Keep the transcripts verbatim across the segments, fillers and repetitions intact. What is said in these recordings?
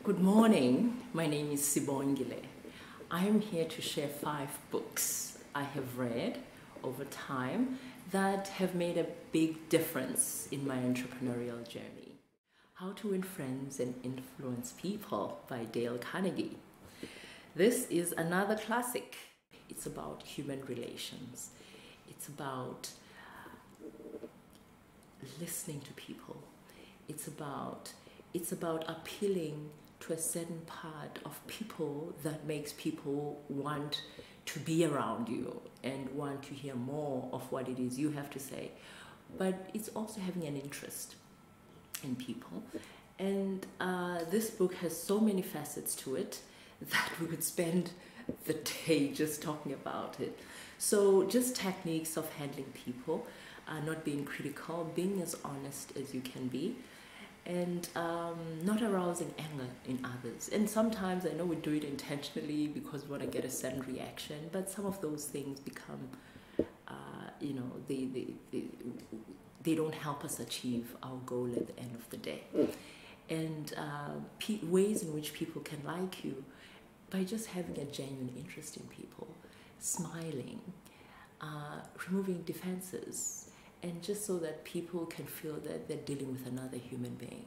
Good morning. My name is Sibongile. I am here to share five books I have read over time that have made a big difference in my entrepreneurial journey. How to Win Friends and Influence People by Dale Carnegie. This is another classic. It's about human relations. It's about listening to people. It's about it's about appealing to a certain part of people that makes people want to be around you and want to hear more of what it is you have to say. But it's also having an interest in people. And uh, this book has so many facets to it that we could spend the day just talking about it. So just techniques of handling people, uh, not being critical, being as honest as you can be, and um, not arousing anger in others. And sometimes I know we do it intentionally because we want to get a certain reaction, but some of those things become, uh, you know, they, they, they, they don't help us achieve our goal at the end of the day. And uh, pe- ways in which people can like you by just having a genuine interest in people, smiling, uh, removing defenses, and just so that people can feel that they're dealing with another human being.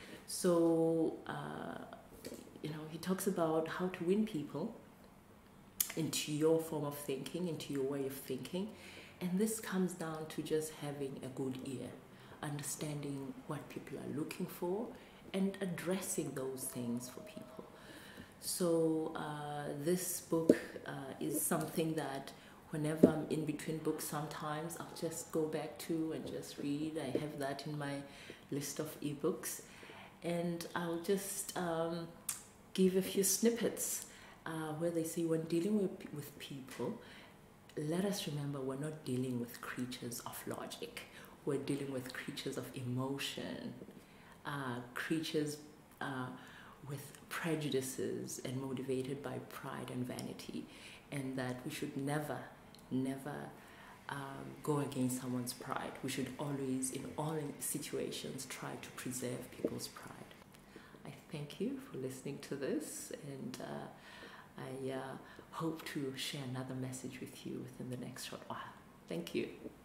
So, uh, you know, he talks about how to win people into your form of thinking, into your way of thinking. And this comes down to just having a good ear, understanding what people are looking for, and addressing those things for people. So uh, this book uh, is something that whenever I'm in between books, sometimes I'll just go back to and just read. I have that in my list of ebooks. And I'll just um, give a few snippets uh, where they say when dealing with, with people, let us remember we're not dealing with creatures of logic. We're dealing with creatures of emotion, uh, creatures uh, with prejudices and motivated by pride and vanity, and that we should never never um, go against someone's pride. We should always, in all situations, try to preserve people's pride. I thank you for listening to this, and uh, I uh, hope to share another message with you within the next short while. Thank you.